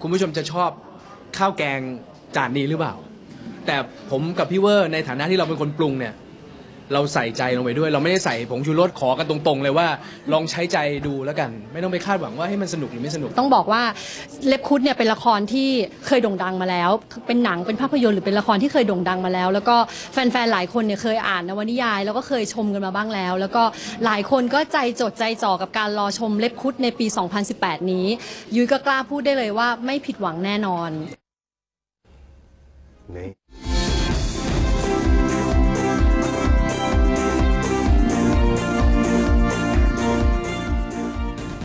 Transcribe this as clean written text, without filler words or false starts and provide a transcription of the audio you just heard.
คุณผู้ชมจะชอบข้าวแกงจานนี้หรือเปล่าแต่ผมกับพี่เวอร์ในฐานะที่เราเป็นคนปรุงเนี่ยเราใส่ใจลงไปด้วยเราไม่ได้ใส่ผงชูรสขอกันตรงๆเลยว่าลองใช้ใจดูแล้วกันไม่ต้องไปคาดหวังว่าให้มันสนุกหรือไม่สนุกต้องบอกว่าเล็บคุดเนี่ยเป็นละครที่เคยโด่งดังมาแล้วเป็นหนังเป็นภาพยนตร์หรือเป็นละครที่เคยโด่งดังมาแล้วแล้วก็แฟนๆหลายคนเนี่ยเคยอ่านนวนิยายแล้วก็เคยชมกันมาบ้างแล้วแล้วก็หลายคนก็ใจจดใจจ่อกับการรอชมเล็บคุดในปี 2018 นี้ยุ้ยก็กล้าพูดได้เลยว่าไม่ผิดหวังแน่นอน